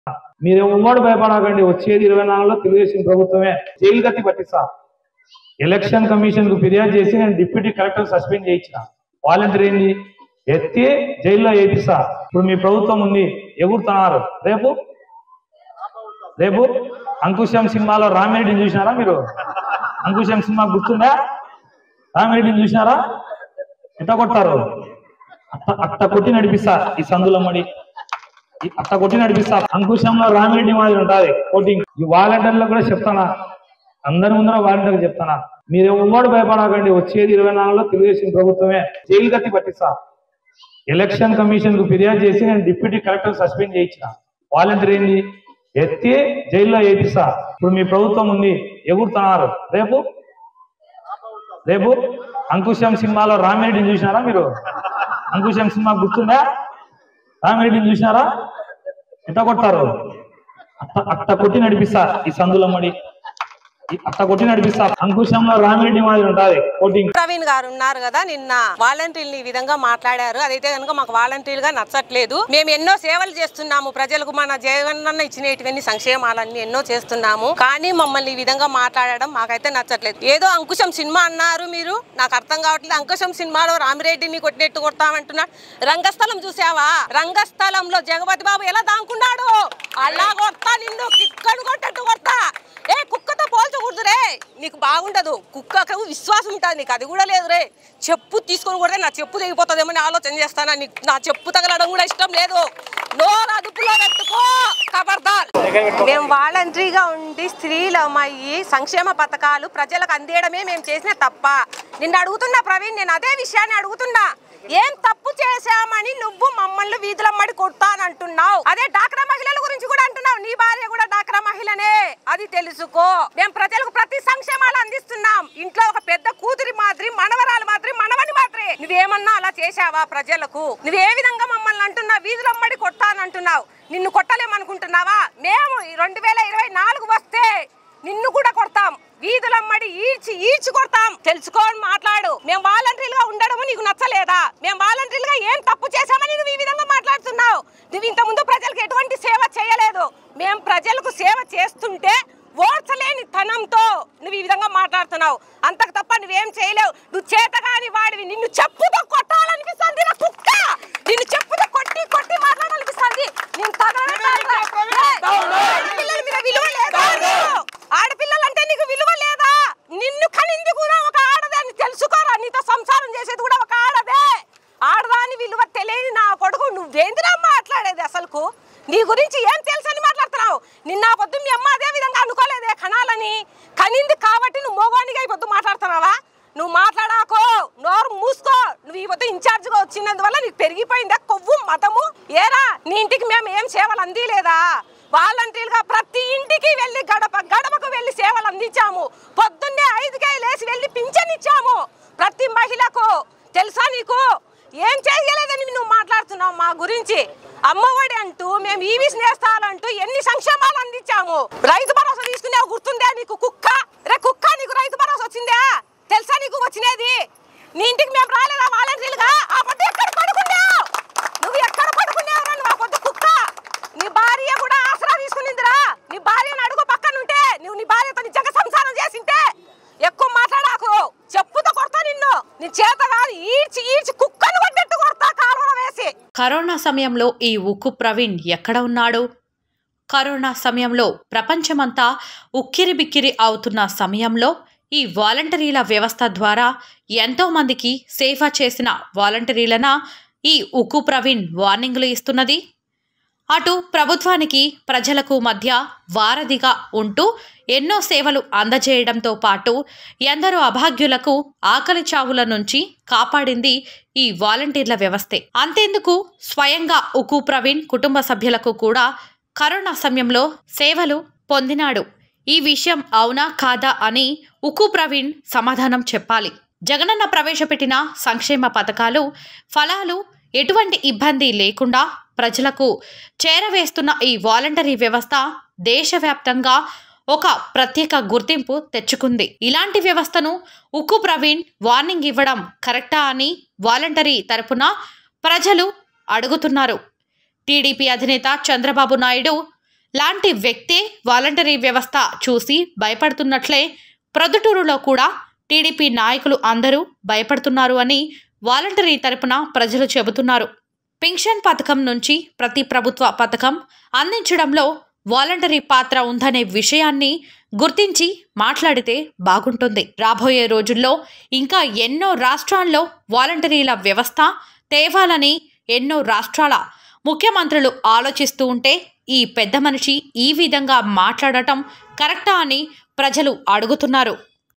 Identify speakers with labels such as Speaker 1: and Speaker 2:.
Speaker 1: మీరు ఉమ్మడి భయపడకండి, వచ్చేది 24లో తెలుగుదేశం ప్రభుత్వమే. జైలు గతి పట్టిస్తా. ఎలక్షన్ కమిషన్ కు ఫిర్యాదు చేసి నేను డిప్యూటీ కలెక్టర్ సస్పెండ్ చేయించిన. వాలంటీర్ ఏంది ఎత్తి జైల్లో వేపిస్తా. ఇప్పుడు మీ ప్రభుత్వం ఉంది, ఎగురుతున్నారు. రేపు రేపు అంకుశం సినిమాలో రామిరెడ్డిని చూసినారా మీరు? అంకుశం సినిమా గుర్తుందా? రామిరెడ్డిని చూసినారా? ఎట్లా కొట్టారు? అట్ట కొట్టి నడిపిస్తా ఈ సందులమ్మడి, అట్ట కొట్టి నడిపిస్తా. అంకుశంలో రామిరెడ్డి మాదిరి ఉంటుంది కోటింగ్. ఈ వాలంటీర్లో కూడా చెప్తానా, అందరి ముందర వాలంటీర్లు చెప్తానా, మీరు ఉమ్మడి భయపడకండి, వచ్చేది 24లో తెలుగుదేశం ప్రభుత్వమే. జైలు గతి పట్టిస్తా. ఎలక్షన్ కమిషన్ కు ఫిర్యాదు చేసి నేను డిప్యూటీ కలెక్టర్ సస్పెండ్ చేయించిన. వాలంటీర్ ఏంది ఎత్తి జైల్లో వేపిస్తా. ఇప్పుడు మీ ప్రభుత్వం ఉంది, ఎగురుతున్నారు. రేపు రేపు అంకుశం సినిమాలో రామిరెడ్డిని చూసినారా మీరు? అంకుశం సినిమా గుర్తుందా? రామిరెడ్డిని చూసినారా? ఎట్లా కొట్టారు? అట్ట కొట్టి నడిపిస్తా ఈ సందులమ్మడి, అట్ట కొట్టి నడిపిస్తా. అంకుశంలో రామిరెడ్డి మాదిరి ఉంటుంది కోటింగ్.
Speaker 2: ప్రవీణ్ గారు ఉన్నారు కదా, నిన్న వాలంటీర్లు ఈ విధంగా మాట్లాడారు. అదైతే కనుక మాకు వాలంటీర్లుగా నచ్చట్లేదు. మేము ఎన్నో సేవలు చేస్తున్నాము ప్రజలకు, మన జగనన్న ఇచ్చినటువంటి సంక్షేమాలన్నీ ఎన్నో చేస్తున్నాము. కానీ మమ్మల్ని ఈ విధంగా మాట్లాడడం మాకైతే నచ్చట్లేదు. ఏదో అంకుశం సినిమా అన్నారు మీరు, నాకు అర్థం కావట్లేదు. అంకుశం సినిమాలో రామిరెడ్డిని కొట్టినట్టు కొడతామంటున్నాడు. రంగస్థలం చూసావా? రంగస్థలంలో జగపతి బాబు ఎలా దాంకున్నాడు, అలా కొడతా నిన్ను, కిక్కను కొట్టట్టు కొడతా. ఏ కుక్కతో పోల్చకూడదురే, నీకు బాగుండదు. కుక్కకు విశ్వాసం ఉంటుంది, నీకు అది కూడా లేదు రే. చెప్పు తీసుకొని కొడితే నా చెప్పు తెగిపోతుందేమో ఆలోచన చేస్తానా? నీకు నా చెప్పు తగలడం కూడా ఇష్టం లేదు. నోరు అదుపులో పెట్టుకో, ఖబర్దార్. మేము వాలంటరీగా ఉండి స్త్రీలమయ్యి సంక్షేమ పథకాలు ప్రజలకు అందేయడమే మేము చేసిన తప్ప. నిన్ను అడుగుతున్నా ప్రవీణ్, నేను అదే విషయాన్ని అడుగుతున్నా. ఏం తప్పు చేశామని నువ్వు మమ్మల్ని వీధులమ్మడి కొడతానంటున్నావు? అదే డాక్రా మహిళల గురించి కూడా అంటున్నావు. నీ భార్య కూడా డాక్రా మహిళనే, అది తెలుసుకో. మేము ప్రజలకు ప్రతి సంక్షేమాలు అందిస్తున్నాం. ఇంట్లో ఒక పెద్ద కూతురి మాదిరి, మనవరాలు మాదిరి, మనవని మాదిరి. నువ్వేమన్నా అలా చేశావా ప్రజలకు? నువ్వే విధంగా మమ్మల్ని అంటున్నావు, వీధులమ్మడి కొడతానంటున్నావు. నిన్ను కొట్టలేమనుకుంటున్నావా? మేము 2024 వస్తే నిన్ను కూడా కొడతాం, వీధులమ్మడి ఈడ్చి కొడతాం. తెలుసుకొని మాట్లాడు. మేము వాలంటీర్లుగా ఉండడము నీకు నచ్చలేదా? మేము వాలంటీర్లుగా ఏం తప్పు చేశామని నువ్వు ఈ విధంగా మాట్లాడుతున్నావు? నువ్వు ఇంత ముందు ప్రజలకు ఎటువంటి సేవ చేయలేదు. మేము ప్రజలకు సేవ చేస్తుంటే ఓర్చలేని తనంతో నువ్వు ఈ విధంగా మాట్లాడుతున్నావు. అంతకు తప్ప నువ్వేం చేయలేవు. నువ్వు చేతగాని వాడివి. నిన్ను చెప్పుతో కొట్టాలనిపిస్తుంది నా కుక్క. నిన్ను చెప్పుతో కొట్టి కొట్టి మాట్లాడాలనిపిస్తుంది. ఆడపిల్లలంటే నీకు విలువ లేదా? నిన్ను కనింది కూడా ఒక ఆడదే అని తెలుసుకోరా. నీతో సంసారం చేసేది కూడా ఒక ఆడదే. ఆడదాని విలువ తెలియని నా కొడుకు నువ్వేందిరా మాట్లాడేది? అసలుకు నీ గురించి ఏం తెలుసు అని మాట్లాడుతున్నావు. నిన్న పొద్దు మీ అమ్మ అదే విధంగా అనుకోలేదే కనాలని. కనింది కాబట్టి నువ్వు మోగోనిగా ఈ పొద్దు మాట్లాడుతున్నావా? నువ్వు మాట్లాడాకో, నోరు మూసుకో. నువ్వు ఈ పొద్దు ఇన్ఛార్జ్గా వచ్చినందువల్ల నీకు పెరిగిపోయిందా కొవ్వు మతము? ఏరా నీ ఇంటికి మేము ఏం సేవలు అందిలేదా? వాలంటీర్గా ప్రతి ఇంటికి వెళ్ళి గడపకు వెళ్ళి సేవలు అందించాము. పొద్దున్నే 5కే లేచి వెళ్ళి పింఛన్ ఇచ్చాము ప్రతి మహిళకు. తెలుసా నీకు? ఏం చేయలేదని నువ్వు మాట్లాడుతున్నావు మా గురించి. అమ్మఒడి అంటూ, మేము ఈవి స్నేస్తాలంటూ ఎన్ని సంక్షేమాలు అందించాము. రైతు భరోసా తీసుకునే గుర్తుందే నీకు? కుక్క రే కుక్క, నీకు రైతు భరోసా వచ్చిందా? తెలుసా నీకు వచ్చినది? నీ ఇంటికి మేము రాలేదా వాలంటీర్లుగా? ఆ పొద్దు ఎక్కడ పడుకున్నావు నువ్వు? ఎక్కడ పడుకున్నావు నువ్వు ఆ పొద్దు కుక్క? నీ భార్య కూడా ఆసరా తీసుకునిందిరా. నీ భార్యను అడుగు పక్కనుంటే, నువ్వు నీ భార్యతో నిజంగా సంసారం చేసింటే. ఎక్కువ మాట్లాడాకు, చెప్పుతో కొడతా నిన్ను. నీ చేత కాదు, ఈడ్చి కుక్కను కొట్టేట్టు కొడతా కాలువలో వేసి.
Speaker 3: కరోనా సమయంలో ఈ ఉక్కు ప్రవీణ్ ఎక్కడ ఉన్నాడు? కరోనా సమయంలో ప్రపంచమంతా ఉక్కిరిబిక్కిరి అవుతున్న సమయంలో ఈ వాలంటరీల వ్యవస్థ ద్వారా ఎంతో మందికి సేవ చేసిన వాలంటరీలన ఈ ఉక్కు ప్రవీణ్ వార్నింగ్లు ఇస్తున్నది. అటు ప్రభుత్వానికి ప్రజలకు మధ్య వారధిగా ఉంటూ ఎన్నో సేవలు అందజేయడంతో పాటు ఎందరో అభాగ్యులకు ఆకలి చావుల నుంచి కాపాడింది ఈ వాలంటీర్ల వ్యవస్థే. అంతేందుకు స్వయంగా ఉక్కు ప్రవీణ్ కుటుంబ సభ్యులకు కూడా కరోనా సమయంలో సేవలు పొందినాడు. ఈ విషయం అవునా కాదా అని ఉక్కు ప్రవీణ్ సమాధానం చెప్పాలి. జగనన్న ప్రవేశపెట్టిన సంక్షేమ పథకాలు ఫలాలు ఎటువంటి ఇబ్బంది లేకుండా ప్రజలకు చేరవేస్తున్న ఈ వాలంటరీ వ్యవస్థ దేశవ్యాప్తంగా ఒక ప్రత్యేక గుర్తింపు తెచ్చుకుంది. ఇలాంటి వ్యవస్థను ఉక్కు ప్రవీణ్ వార్నింగ్ ఇవ్వడం కరెక్టా అని వాలంటరీ తరపున ప్రజలు అడుగుతున్నారు. టీడీపీ అధినేత చంద్రబాబు నాయుడు లాంటి వ్యక్తే వాలంటరీ వ్యవస్థ చూసి భయపడుతున్నట్లే ప్రొద్దుటూరులో కూడా టీడీపీ నాయకులు అందరూ భయపడుతున్నారు అని వాలంటరీ తరపున ప్రజలు చెబుతున్నారు. పింఛన్ పథకం నుంచి ప్రతి ప్రభుత్వ పథకం అందించడంలో వాలంటరీ పాత్ర ఉందనే విషయాన్ని గుర్తించి మాట్లాడితే బాగుంటుంది. రాబోయే రోజుల్లో ఇంకా ఎన్నో రాష్ట్రాల్లో వాలంటరీల వ్యవస్థ తేవాలని ఎన్నో రాష్ట్రాల ముఖ్యమంత్రులు ఆలోచిస్తూ ఉంటే ఈ పెద్ద మనిషి ఈ విధంగా మాట్లాడటం కరెక్టా అని ప్రజలు అడుగుతున్నారు.